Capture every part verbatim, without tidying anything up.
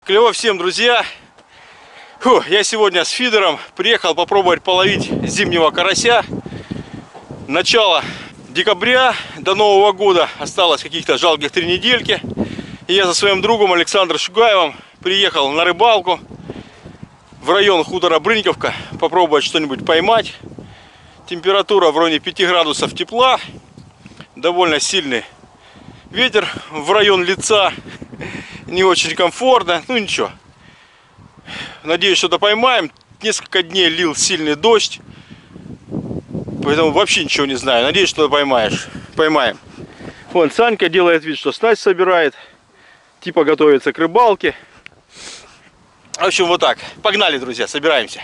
Клево всем, друзья! Фу, я сегодня с фидером приехал попробовать половить зимнего карася. Начало декабря, до Нового года осталось каких-то жалких три недельки. И я со своим другом Александром Шугаевым приехал на рыбалку в район хутора Брыньковка попробовать что-нибудь поймать. Температура в районе пяти градусов тепла, довольно сильный ветер в район лица. Не очень комфортно, ну ничего. Надеюсь, что-то поймаем. Несколько дней лил сильный дождь, поэтому вообще ничего не знаю. Надеюсь, что-то поймаешь. Поймаем. Вон Санька делает вид, что снасть собирает. Типа готовится к рыбалке. В общем, вот так. Погнали, друзья, собираемся.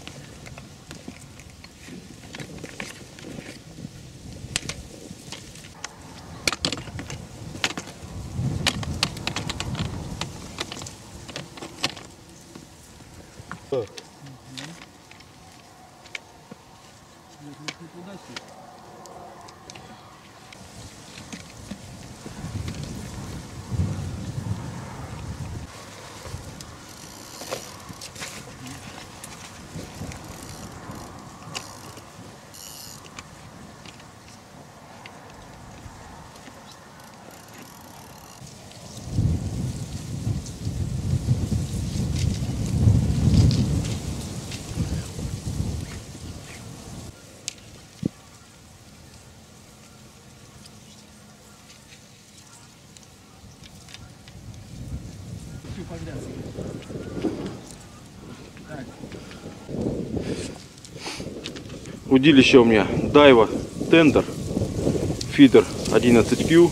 Удилище у меня Daiwa Tender, фидер одиннадцать кью,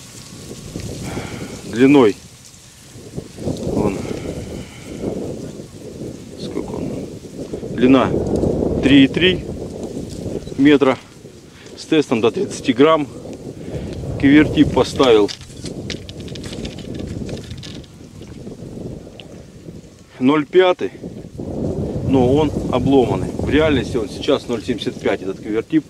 длиной он, сколько он, длина три и три метра, с тестом до тридцати грамм. Кивертип поставил ноль пять, но он обломанный. В реальности он сейчас ноль семьдесят пять, этот кивертип.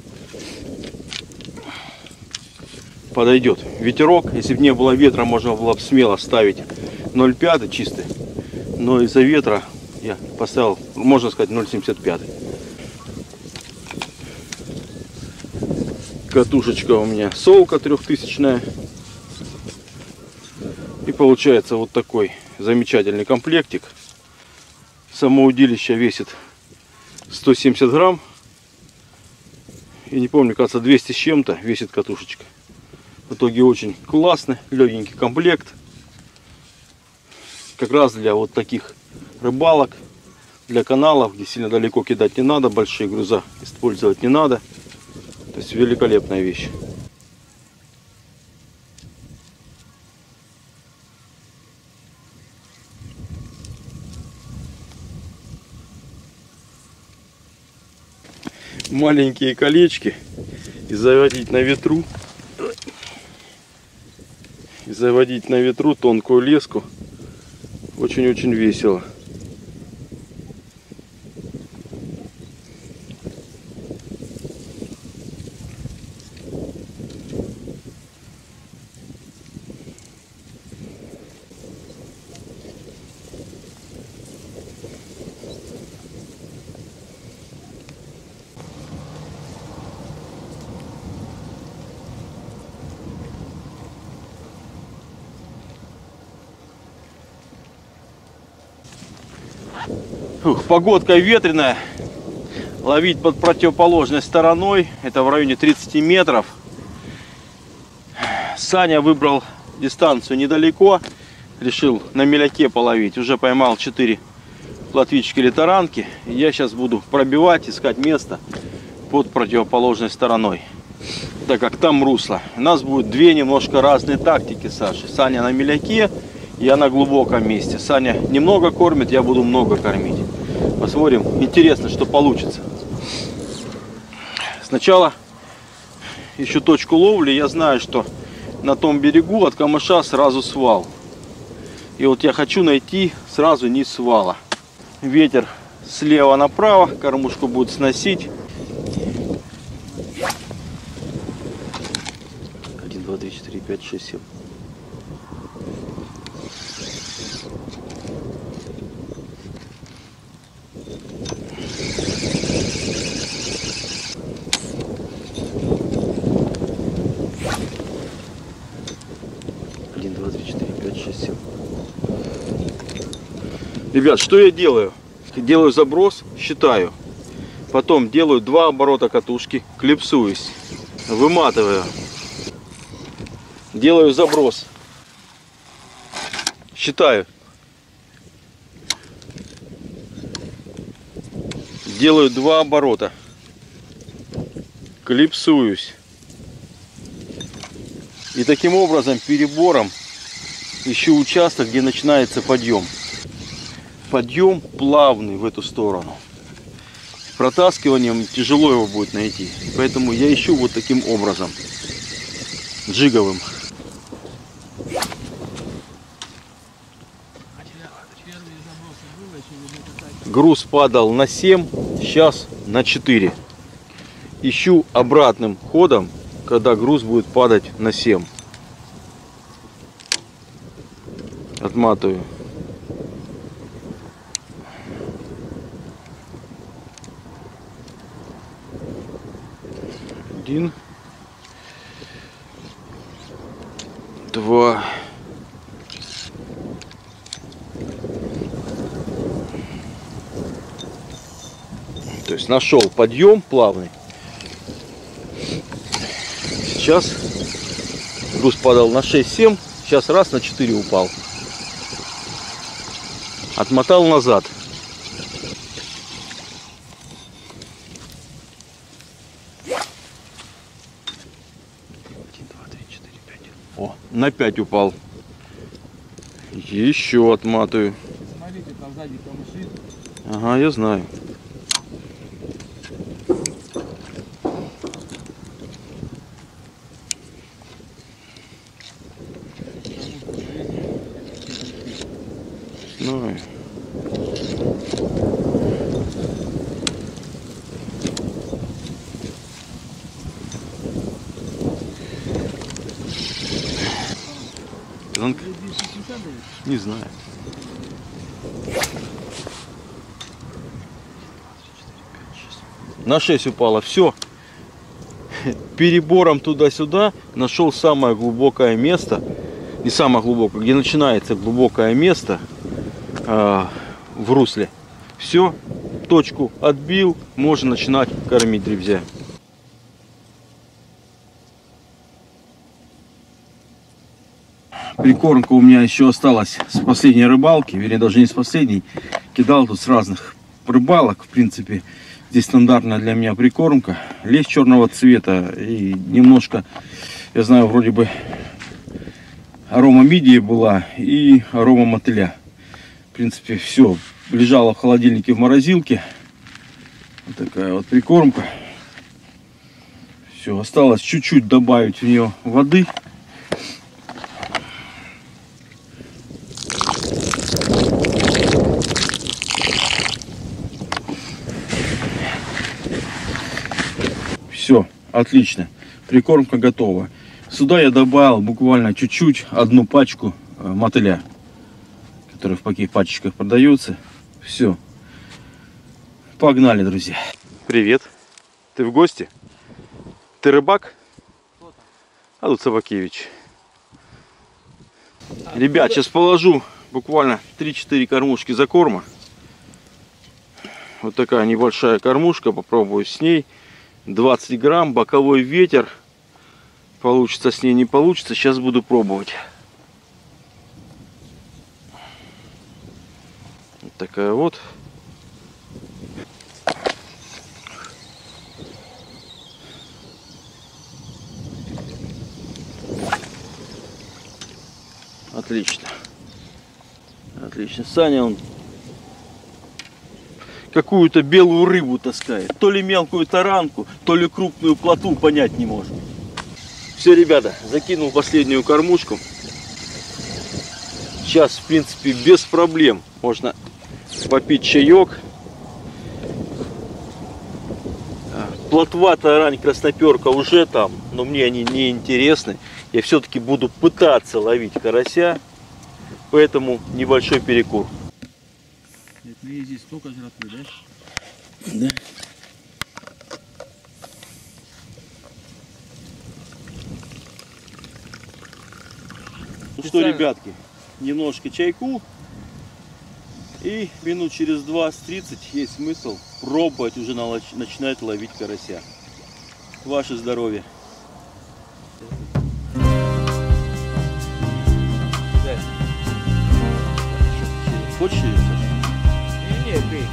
Подойдет. Ветерок, если бы не было ветра, можно было бы смело ставить ноль пять чистый. Но из-за ветра я поставил, можно сказать, ноль семьдесят пять. Катушечка у меня Совка трехтысячная. И получается вот такой замечательный комплектик. Само удилище весит сто семьдесят грамм. И не помню, кажется, двести с чем-то весит катушечка. В итоге очень классный, легенький комплект. Как раз для вот таких рыбалок, для каналов, где сильно далеко кидать не надо, большие груза использовать не надо. То есть великолепная вещь. Маленькие колечки и заводить на ветру и заводить на ветру тонкую леску очень-очень весело. Фух, погодка ветреная. Ловить под противоположной стороной. Это в районе тридцати метров. Саня выбрал дистанцию недалеко. Решил на меляке половить. Уже поймал четыре плотвички или таранки. И я сейчас буду пробивать, искать место под противоположной стороной. Так как там русло. У нас будет две немножко разные тактики, Саши. Саня на меляке, я на глубоком месте. Саня немного кормит, я буду много кормить. Посмотрим. Интересно, что получится. Сначала ищу точку ловли. Я знаю, что на том берегу от камыша сразу свал. И вот я хочу найти сразу низ свала. Ветер слева направо. Кормушку будет сносить. один, два, три, четыре, пять, шесть, семь. Ребят, что я делаю? Делаю заброс, считаю. Потом делаю два оборота катушки, клипсуюсь, выматываю. Делаю заброс. Считаю. Делаю два оборота. Клипсуюсь. И таким образом перебором ищу участок, где начинается подъем. Подъем плавный в эту сторону. Протаскиванием тяжело его будет найти. Поэтому я ищу вот таким образом. Джиговым. Груз падал на семь, сейчас на четыре. Ищу обратным ходом, когда груз будет падать на семь. Отматываю. Один. Два. То есть нашел подъем плавный. Сейчас груз падал на шесть-семь, сейчас раз на четыре упал. Отмотал назад. О, на пять упал. Еще отматываю. Смотрите, там сзади камыши. Ага, я знаю. Знаю. Не знаю. На шесть упало. Все. Перебором туда-сюда нашел самое глубокое место. Не самое глубокое, где начинается глубокое место э, в русле. Все. Точку отбил. Можно начинать кормить дребзя. Прикормка у меня еще осталась с последней рыбалки, вернее даже не с последней. Кидал тут с разных рыбалок, в принципе. Здесь стандартная для меня прикормка. Лещ черного цвета и немножко, я знаю, вроде бы арома мидии была и арома мотыля. В принципе, все лежало в холодильнике в морозилке. Вот такая вот прикормка. Все, осталось чуть-чуть добавить в нее воды. Все, отлично. Прикормка готова. Сюда я добавил буквально чуть-чуть, одну пачку мотыля, который в таких пачечках продается. Все. Погнали, друзья. Привет. Ты в гости? Ты рыбак? А тут Собакевич. Ребят, сейчас положу буквально три-четыре кормушки закорма. Вот такая небольшая кормушка. Попробую с ней. двадцать грамм, боковой ветер. Получится с ней, не получится. Сейчас буду пробовать. Вот такая вот. Отлично. Отлично. Саня, он какую-то белую рыбу таскает. То ли мелкую таранку, то ли крупную плотву, понять не можем. Все, ребята, закинул последнюю кормушку. Сейчас, в принципе, без проблем можно попить чаек. Плотва, тарань, красноперка уже там, но мне они не интересны. Я все-таки буду пытаться ловить карася, поэтому небольшой перекур. Здесь столько жратвы, да? Да. Ну что, ребятки, немножко чайку. И минут через двадцать-тридцать есть смысл пробовать уже начинать ловить карася. Ваше здоровье. Хочешь ее, Саша? Не, не, ты.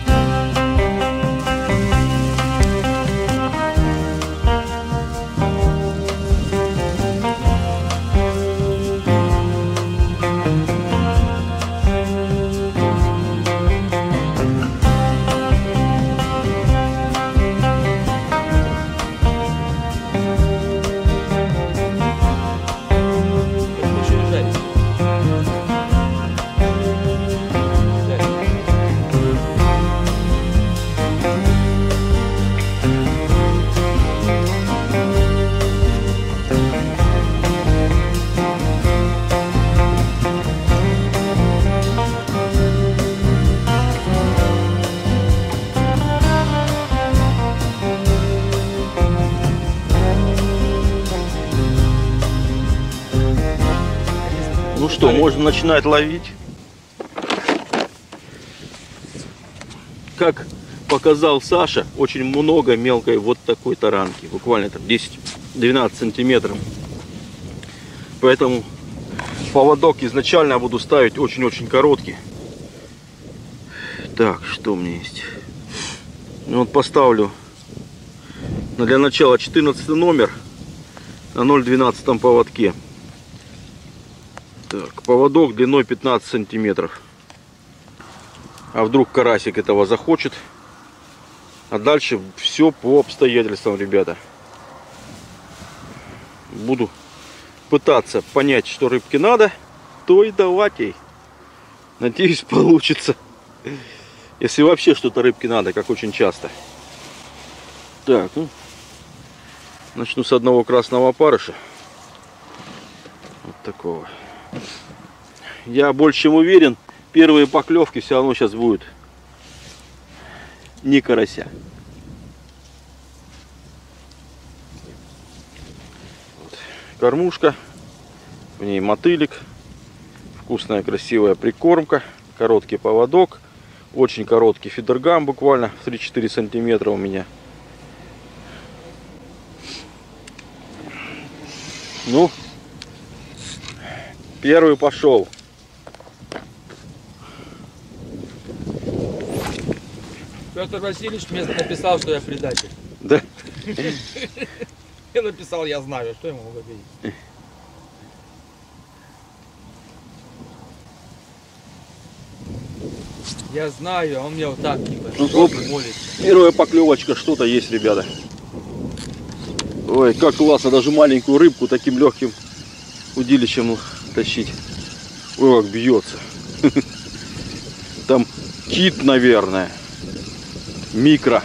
Ну что, можно начинать ловить. Как показал Саша, очень много мелкой вот такой таранки. Буквально там десять-двенадцать сантиметров. Поэтому поводок изначально я буду ставить очень-очень короткий. Так, что у меня есть? Ну, вот поставлю ну, для начала четырнадцатый номер на ноль двенадцать поводке. Так, поводок длиной пятнадцать сантиметров. А вдруг карасик этого захочет. А дальше все по обстоятельствам, ребята. Буду пытаться понять, что рыбке надо, то и давать ей. Надеюсь, получится. Если вообще что-то рыбке надо, как очень часто. Так, ну, начну с одного красного опарыша. Вот такого. Я больше чем уверен, первые поклевки все равно сейчас будут не карася. Вот. Кормушка, в ней мотылек, вкусная красивая прикормка, короткий поводок, очень короткий фидергам, буквально три-четыре сантиметра у меня. Ну, первый пошел. Петр Васильевич мне написал, что я предатель. Да. Я написал, я знаю, что я могу говорить. Я знаю, а он мне вот так типа, Ну, что оп. молится. Первая поклевочка, что-то есть, ребята. Ой, как классно, даже маленькую рыбку таким легким удилищем тащить. Ой, как бьется. Там кит, наверное. Микро.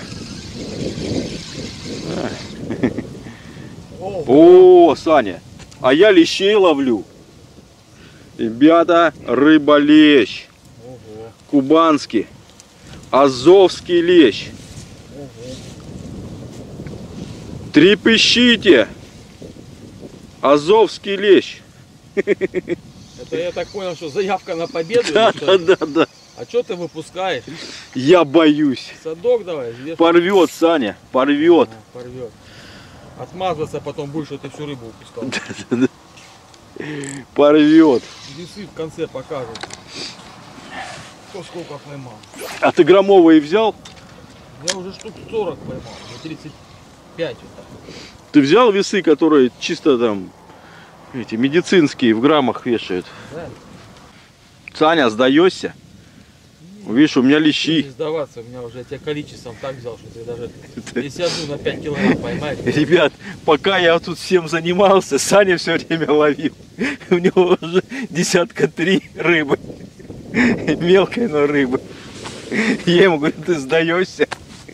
О, Саня, а я лещей ловлю. Ребята, рыба-лещ. Ого. Кубанский. Азовский лещ. Ого. Трепещите. Азовский лещ. Это я так понял, что заявка на победу? Да, или что? да, да, да. А что ты выпускаешь? Я боюсь. Садок давай. Вес... Порвет, Саня, порвет. Ага, порвет. Отмазываться потом будешь, что ты всю рыбу упускал. Порвет. Весы в конце покажут. Кто сколько поймал. А ты громовые взял? Я уже штук сорок поймал. За тридцать пять вот так. Ты взял весы, которые чисто там эти медицинские в граммах вешают? Да? Саня, сдаешься? Видишь, у меня Не лещи. сдаваться, у меня уже я тебя количеством так взял, что ты даже если одну на пять килограмм поймаешь. Ребят, пока я тут всем занимался, Саня все время ловил. У него уже десятка три рыбы. Мелкой, но рыбы. Я ему говорю, ты сдаешься?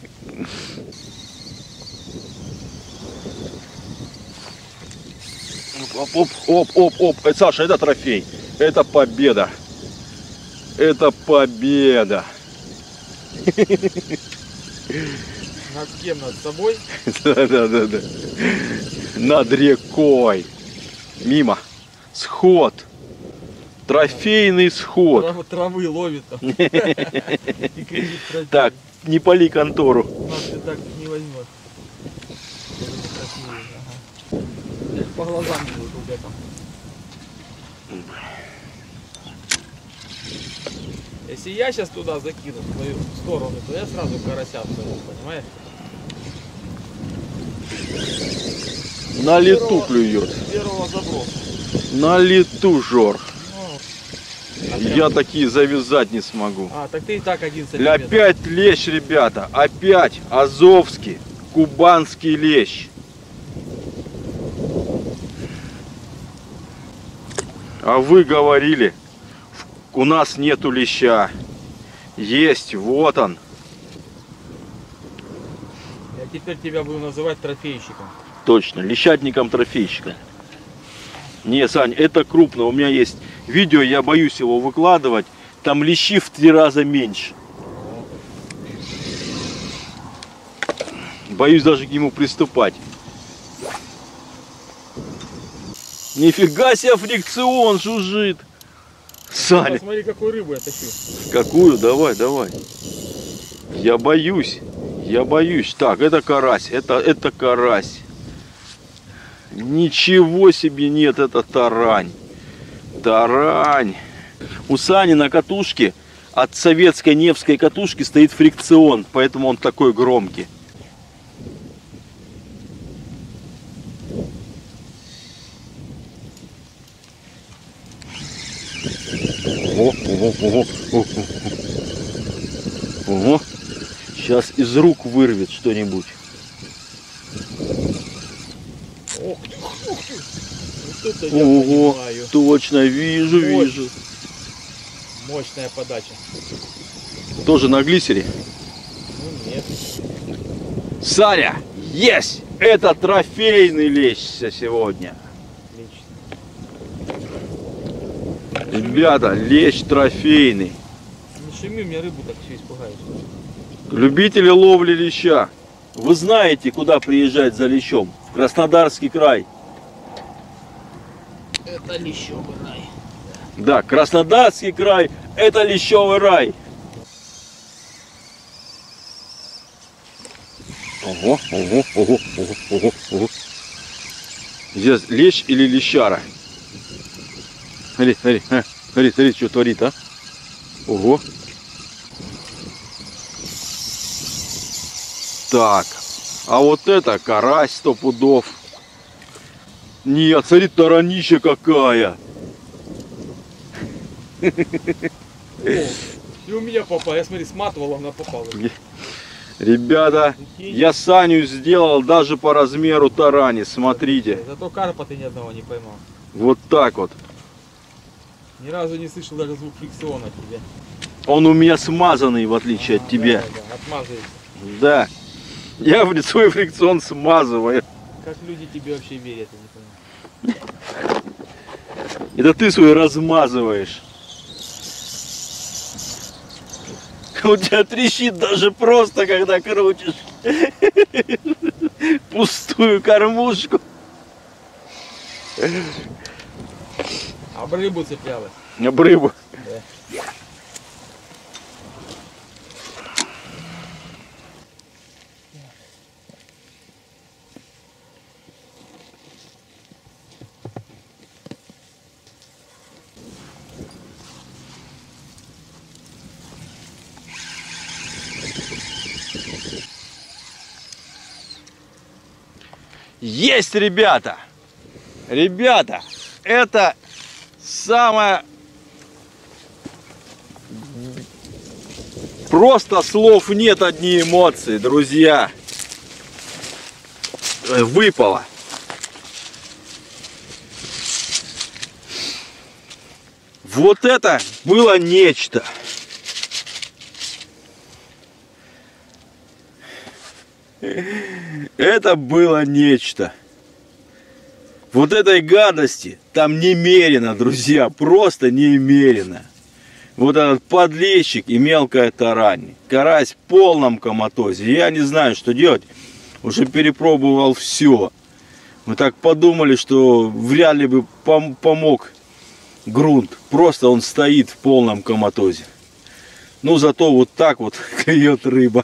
Оп, оп, оп, оп, оп. Э, Саша, это трофей. Это победа. Это победа. Над кем? Над собой? Да, да, да, да. Над рекой. Мимо. Сход. Трофейный сход. Трав- Травы ловит там. Так, не пали контору. Нас ты так не возьмет. Я по глазам вижу у тебя там. Если я сейчас туда закину в твою сторону, то я сразу карася встаю, понимаешь? На лету Первого- клюет. Первого заброса. На лету, Жор. Ну, а Я прям- такие завязать не смогу. А, так ты и так один сантиметр. Опять лещ, ребята. Опять азовский, кубанский лещ. А вы говорили, у нас нету леща. Есть, вот он. Я теперь тебя буду называть трофейщиком. Точно, лещатником-трофейщиком. Не, Сань, это крупно. У меня есть видео, я боюсь его выкладывать. Там лещи в три раза меньше. Боюсь даже к нему приступать. Нифига себе, фрикцион жужжит. Саня, Посмотри, какую рыбу я тащу. какую? Давай, давай. Я боюсь. Я боюсь. Так, это карась. Это, это карась. Ничего себе, нет, это тарань. Тарань. У Сани на катушке от советской Невской катушки стоит фрикцион, поэтому он такой громкий. Ого, ого, ого, ого. Ого. Сейчас из рук вырвет что-нибудь. Ох ты, ух ты. Вот это я Ого, понимаю. точно, вижу, Ой. вижу. Мощная подача. Тоже на глиссере. Ну нет. Саня, есть! Это трофейный лещ сегодня. Отлично. Ребята, лещ трофейный. Не шуми, мне рыбу так все испугаешь. Любители ловли леща. Вы знаете, куда приезжать за лещом? В Краснодарский край. Это лещевый рай. Да, Краснодарский край – это лещевый рай. Ого, ого, ого, ого, ого, ого. Здесь лещ или лещара? Смотри, смотри, а, смотри, смотри, что творит, а? Ого. Так, а вот это карась сто пудов. Нет, смотри, таранища какая. И у меня попал, я смотри, сматывал, она попала. Ребята, я Саню сделал даже по размеру тарани, смотрите. Зато карпа ты ни одного не поймал. Вот так вот. Ни разу не слышал даже звук фрикциона от тебя. Он у меня смазанный, в отличие А, от тебя. Да, да, отмазывается. Да. Я в свой фрикцион смазываю. Как люди тебе вообще верят, я не понимаю. Это ты свой размазываешь. У тебя трещит даже просто, когда крутишь пустую кормушку. Об рыбу цеплялась. Об рыбу. Да. Есть, ребята! Ребята, это самое... Просто слов нет, одни эмоции, друзья. Выпало. Вот это было нечто. Это было нечто. Вот этой гадости там немерено, друзья, просто немерено. Вот этот подлещик и мелкая тарань. Карась в полном коматозе. Я не знаю, что делать. Уже перепробовал все. Мы так подумали, что вряд ли бы пом помог грунт. Просто он стоит в полном коматозе. Ну зато вот так вот клюет рыба.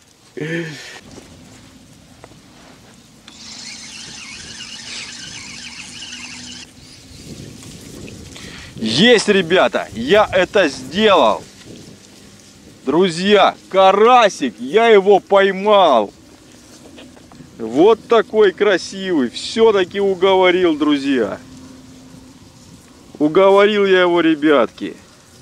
Есть, ребята, я это сделал. Друзья, карасик, я его поймал. Вот такой красивый. Все-таки уговорил, друзья. Уговорил я его, ребятки.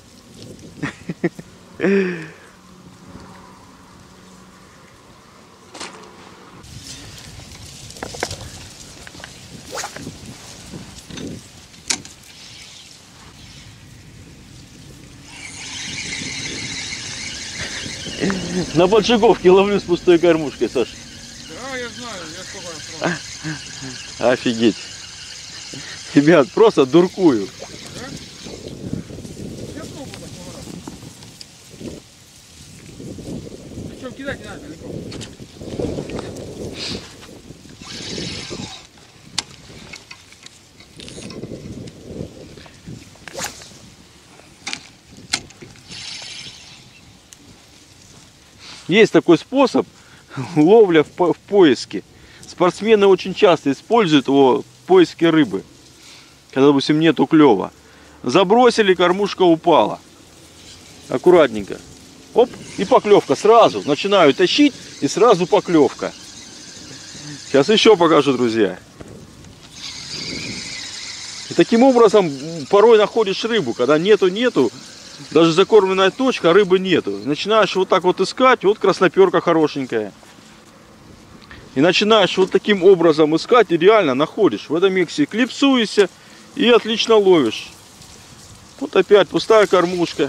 На поджиговке ловлю с пустой кормушкой, Саша. Да, я знаю, я сколько раз пробовал. Офигеть. Ребят, просто дуркую. Да? Я пробовал такого раза. Причем кидать не надо далеко. Есть такой способ ловля в, по в поиске. Спортсмены очень часто используют его в поиске рыбы. Когда, допустим, нету клёва. Забросили, кормушка упала. Аккуратненько. Оп, и поклевка сразу. Начинаю тащить, и сразу поклевка. Сейчас еще покажу, друзья. И таким образом порой находишь рыбу, когда нету-нету. Даже закормленная точка, а рыбы нету. Начинаешь вот так вот искать, вот красноперка хорошенькая. И начинаешь вот таким образом искать, и реально находишь. В этом миксе клипсуешься и отлично ловишь. Вот опять пустая кормушка.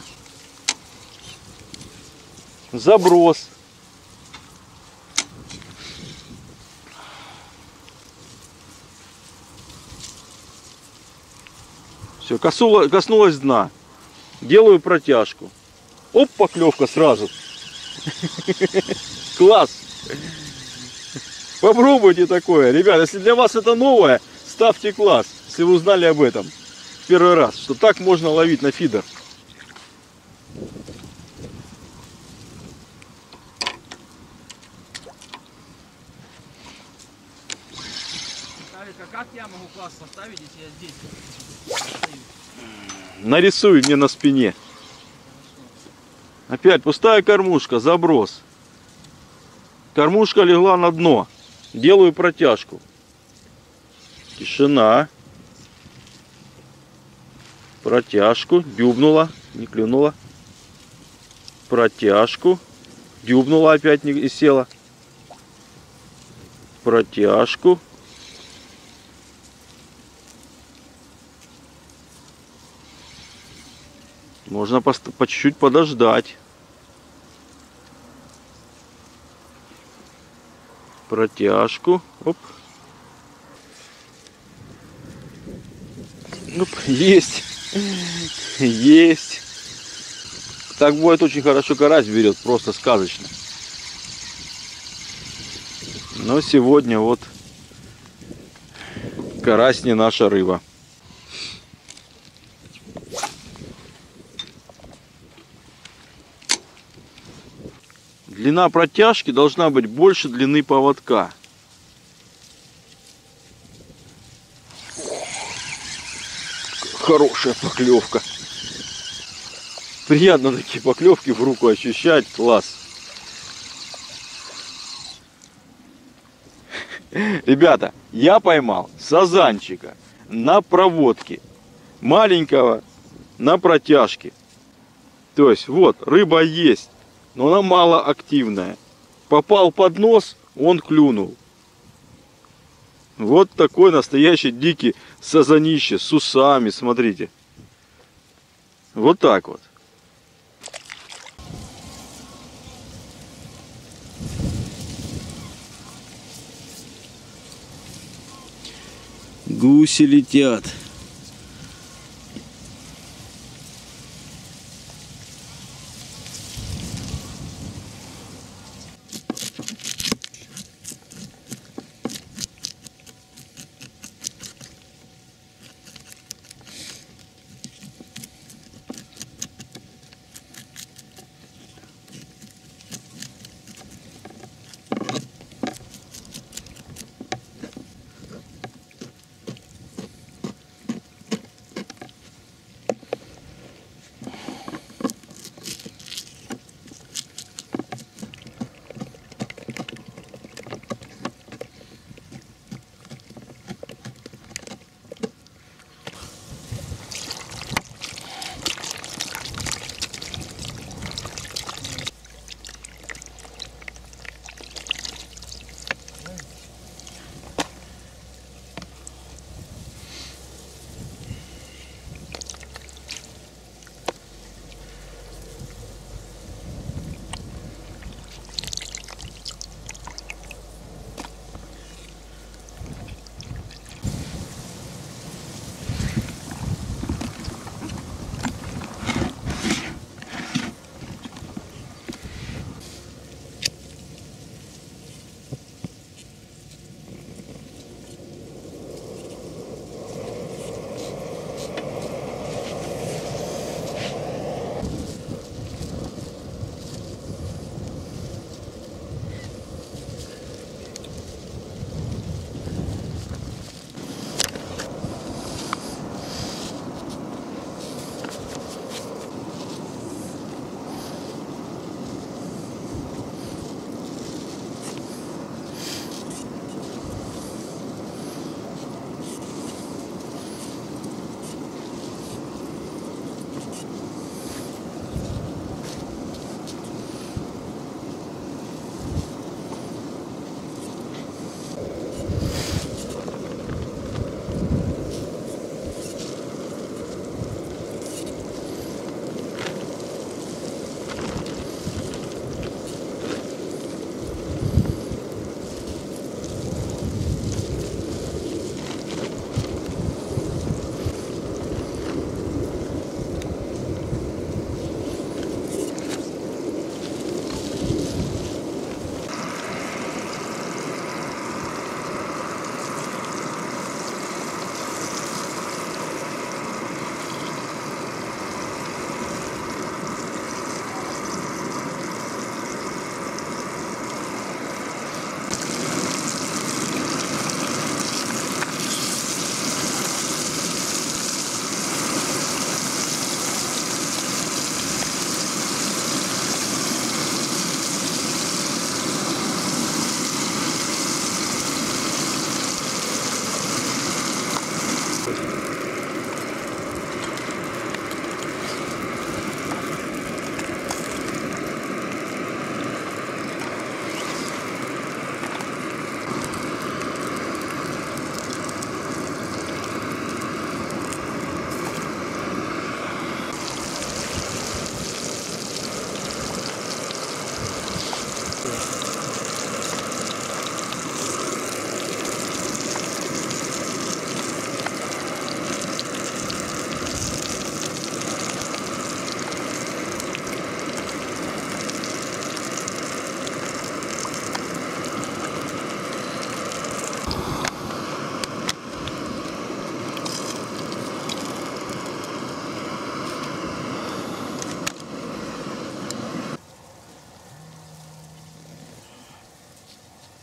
Заброс. Все, коснулась дна. Делаю протяжку. Оп, поклевка сразу. Класс. Попробуйте такое. Ребят, если для вас это новое, ставьте класс. Если вы узнали об этом в первый раз, что так можно ловить на фидер. А как я могу класс поставить, если я здесь стою? Нарисуй мне на спине. Опять пустая кормушка, заброс. Кормушка легла на дно. Делаю протяжку. Тишина. Протяжку. Дюбнула. Не клюнула. Протяжку. Дюбнула опять не и села. Протяжку. Можно по чуть-чуть подождать. Протяжку. Оп. Оп. Есть. Есть. Так будет очень хорошо карась берет. Просто сказочно. Но сегодня вот карась не наша рыба. Длина протяжки должна быть больше длины поводка. Хорошая поклевка. Приятно такие поклевки в руку ощущать. Класс. Ребята, я поймал сазанчика на проводке. Маленького на протяжке. То есть вот рыба есть. Но она мало активная. Попал под нос, он клюнул. Вот такой настоящий дикий сазанище с усами, смотрите. Вот так вот. Гуси летят.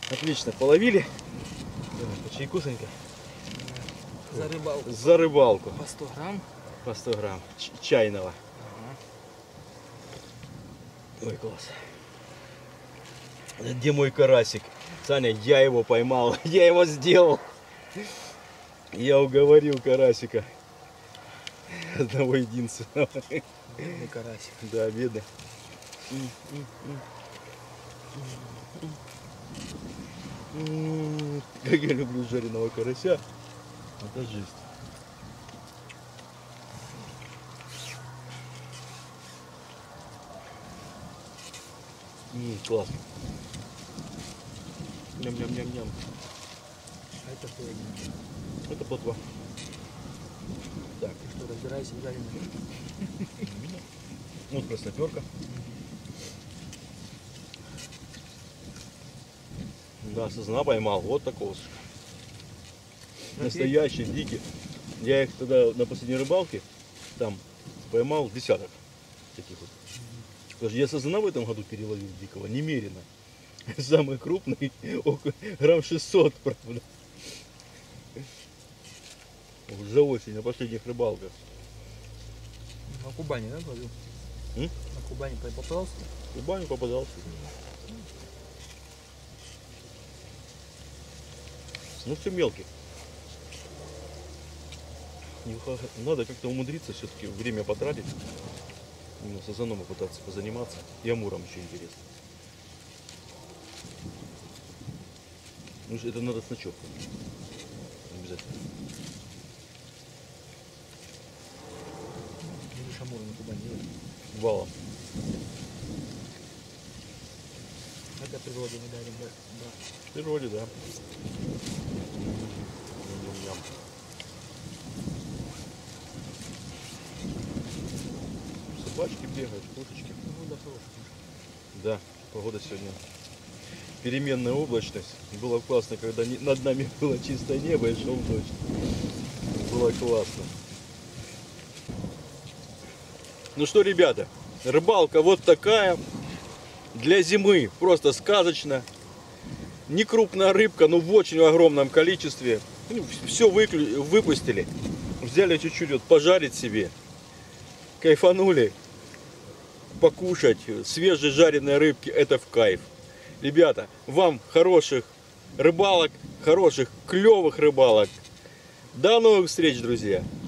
Отлично, половили. Давай, по чайкусонька. За рыбалку. За рыбалку. По сто грамм. По сто грамм ч- чайного. Ага. Ой, класс. Где мой карасик? Саня, я его поймал. Я его сделал. Я уговорил карасика. Одного единственного. Бедный карасик. Да, видно. М, Как я люблю жареного карася. Это жесть. М, классно. Ням-ням-ням-ням. А это что? Это плотва. Так, Ты что, разбирайся в жареном? вот красноперка. Да, сосна поймал. Вот такого. Настоящий, дикий. Я их тогда на последней рыбалке там поймал десяток таких вот. Даже я сазана в этом году переловил дикого, немерено. Самый крупный, около грамм шестьсот, правда. За осень, на последних рыбалках. На Кубани, да, ловил? М? На Кубани попался? В баню попадался. Ну все мелкий. Надо как-то умудриться все-таки время потратить. Именно сазаном попытаться позаниматься. И амуром еще интересно. Ну это надо с ночевкой. Обязательно. Видишь, амур на Кубани делать. Валом. Это природе мы дарим, да? Да. В природе, да. Ням-ням. Собачки бегают, кошечки. Ну да, хорошо. Да, погода сегодня переменная облачность. Было классно, когда не- над нами было чистое небо и шел дождь. Было классно. Ну что, ребята, рыбалка вот такая. Для зимы просто сказочно. Не крупная рыбка, но в очень огромном количестве. Все выпустили. Взяли чуть-чуть вот пожарить себе. Кайфанули. Покушать свежей жареной рыбки, это в кайф. Ребята, вам хороших рыбалок, хороших клевых рыбалок. До новых встреч, друзья.